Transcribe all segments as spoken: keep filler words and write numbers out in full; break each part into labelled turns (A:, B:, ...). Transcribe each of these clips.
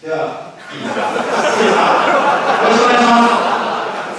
A: では、いいですか。よろしくお願いします。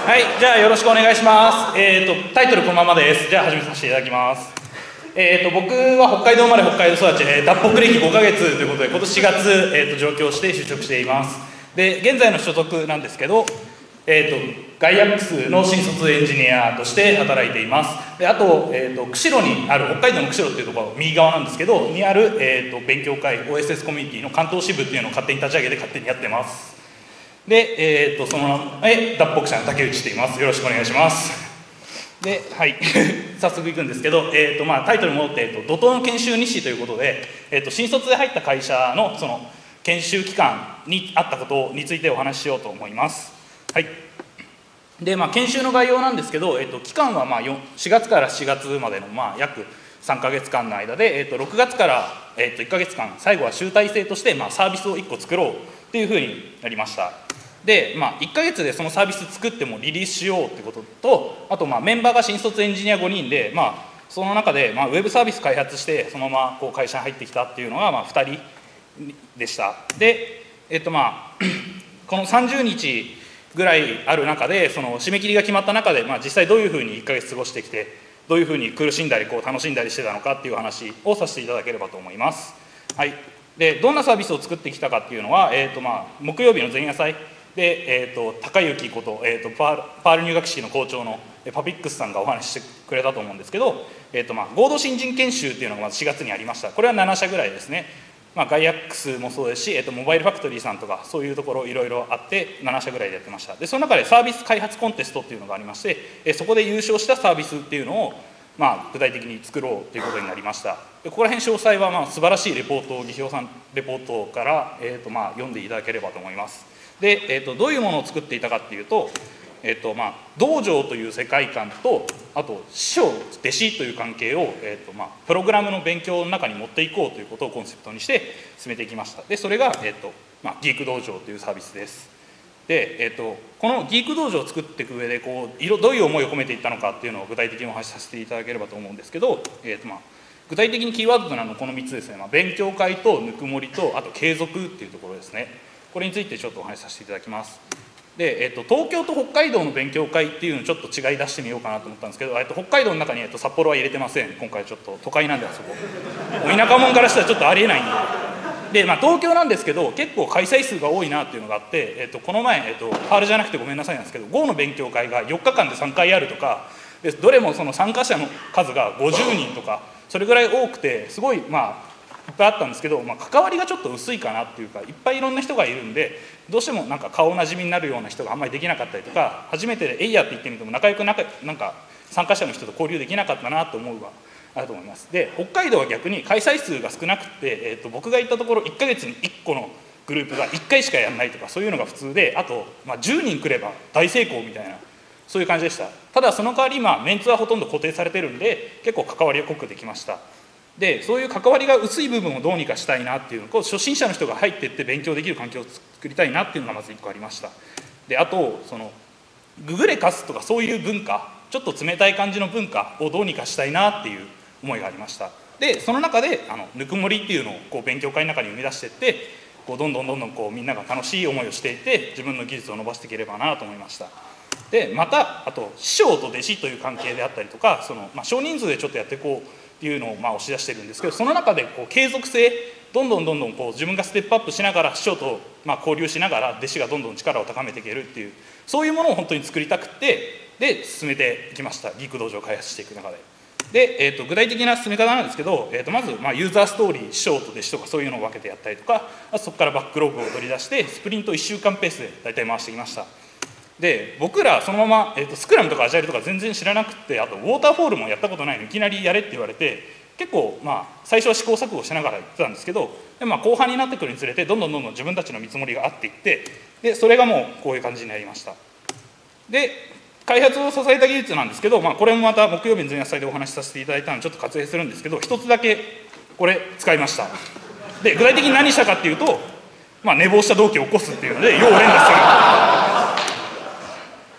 B: はい、じゃあよろしくお願いします。えーと、タイトルこのままです。じゃあ始めさせていただきます。えーと、僕は北海道生まれ北海道育ち、えー、脱北歴ごかげつということで、今年しがつ、えーと、上京して就職しています。で、現在の所属なんですけど、えーと、ガイアックスの新卒エンジニアとして働いています。で、あと、えーと、釧路にある、北海道の釧路っていうところ、右側なんですけど、にある、えーと、勉強会、オーエスエス コミュニティの関東支部っていうのを勝手に立ち上げて勝手にやってます。で、えーと、その名前、脱北者の竹内と言います。よろしくお願いします。で、はい、早速いくんですけど、えーとまあ、タイトルに戻って、えーと、怒涛の研修日誌ということで、えーと、新卒で入った会社のその研修期間にあったことについてお話ししようと思います。はい。で、まあ、研修の概要なんですけど、えーと、期間はまあしがつからしがつまでのまあ約さんかげつかんの間で、えーと、ろくがつから、えーと、いっかげつかん、最後は集大成としてまあサービスをいっこ作ろうっていうふうになりました。で、まあ、いっかげつでそのサービス作ってもリリースしようってことと、あとまあメンバーが新卒エンジニアごにんで、まあ、その中でまあウェブサービス開発してそのままこう会社に入ってきたっていうのがまあふたりでした。で、えっとまあこのさんじゅうにちぐらいある中で、その締め切りが決まった中で、まあ、実際どういうふうにいっかげつ過ごしてきて、どういうふうに苦しんだりこう楽しんだりしてたのかっていう話をさせていただければと思います。はい。で、どんなサービスを作ってきたかっていうのは、えっとまあ木曜日の前夜祭で、えーと、高幸こと、えーと、パール、パール入学式の校長のパピックスさんがお話ししてくれたと思うんですけど、えーとまあ、合同新人研修っていうのがまずしがつにありました。これはななしゃぐらいですね。まあ、ガイアックスもそうですし、えーと、モバイルファクトリーさんとかそういうところいろいろあってななしゃぐらいでやってました。で、その中でサービス開発コンテストっていうのがありまして、えー、そこで優勝したサービスっていうのを、まあ、具体的に作ろうということになりました。で、ここら辺詳細はまあ素晴らしいレポートを、技評さんレポートから、えーとまあ、読んでいただければと思います。で、えーと、どういうものを作っていたかっていうと、えーとまあ、道場という世界観と、あと師匠弟子という関係を、えーとまあ、プログラムの勉強の中に持っていこうということをコンセプトにして進めていきました。で、それが、えーとまあ、ギーク道場というサービスです。で、えーと、このギーク道場を作っていく上でこう色どういう思いを込めていったのかっていうのを具体的にお話しさせていただければと思うんですけど、えーとまあ、具体的にキーワードとなるのはこのみっつですね。まあ、勉強会とぬくもりと、あと継続っていうところですね。これについてちょっとお話しさせていただきます。で、えっと、東京と北海道の勉強会っていうのをちょっと違い出してみようかなと思ったんですけど、えっと、北海道の中に、えっと、札幌は入れてません。今回ちょっと都会なんであそこ。お田舎者からしたらちょっとありえないんで。で、まあ、東京なんですけど、結構開催数が多いなっていうのがあって、えっと、この前、えっと、パールじゃなくてごめんなさいなんですけど、Go の勉強会がよっかかんでさんかいあるとか、でどれもその参加者の数がごじゅうにんとか、それぐらい多くて、すごい、まあ、いっぱいあったんですけど、まあ、関わりがちょっと薄いかなっていうか、いっぱいいろんな人がいるんで、どうしてもなんか顔なじみになるような人があんまりできなかったりとか、初めてで「えいや」って言ってみても仲良く仲なんか参加者の人と交流できなかったなと思うがあると思います。で、北海道は逆に開催数が少なくて、えー、と僕が行ったところいっかげつにいっこのグループがいっかいしかやらないとか、そういうのが普通で、あと、まあ、じゅうにん来れば大成功みたいな、そういう感じでした。ただその代わり今メンツはほとんど固定されてるんで、結構関わりが濃くできました。で、そういう関わりが薄い部分をどうにかしたいなっていうのと、初心者の人が入っていって勉強できる環境を作りたいなっていうのがまずいっこありました。で、あとそのググレカスとかそういう文化、ちょっと冷たい感じの文化をどうにかしたいなっていう思いがありました。で、その中であのぬくもりっていうのをこう勉強会の中に生み出していって、こうどんどんどんどんこうみんなが楽しい思いをしていて、自分の技術を伸ばしていければなと思いました。で、またあと師匠と弟子という関係であったりとか、その、まあ、少人数でちょっとやっていこうっていうのをまあ押し出してるんですけど、その中でこう継続性、どんどんどんどんこう自分がステップアップしながら師匠とまあ交流しながら弟子がどんどん力を高めていけるっていう、そういうものを本当に作りたくて、で進めていきました。ギーク道場を開発していく中で。で、えー、と具体的な進め方なんですけど、えー、とまずまあユーザーストーリー、師匠と弟子とかそういうのを分けてやったりとか、あとそこからバックログを取り出してスプリントいっしゅうかんペースで大体回してきました。で、僕らそのまま、えー、とスクラムとかアジャイルとか全然知らなくて、あとウォーターフォールもやったことないのにいきなりやれって言われて、結構まあ最初は試行錯誤しながらやってたんですけど、で、まあ、後半になってくるにつれてどんどんどんどん自分たちの見積もりが合っていって、でそれがもうこういう感じになりました。で、開発を支えた技術なんですけど、まあ、これもまた木曜日の前夜祭でお話しさせていただいたのでちょっと割愛するんですけど、一つだけこれ使いました。で、具体的に何したかっていうと、まあ、寝坊した同期を起こすっていうので要を連打する。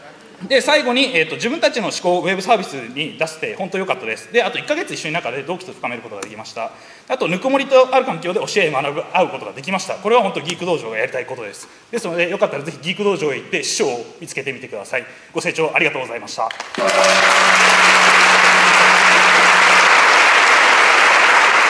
B: で最後に、えーと、自分たちの思考をウェブサービスに出して本当良かったです。であといっかげつ一緒に中で同期と深めることができました。あとぬくもりとある環境で教え学ぶ合うことができました。これは本当ギーク道場がやりたいことです。ですのでよかったらぜひギーク道場へ行って師匠を見つけてみてください。ご清聴ありがとうございました。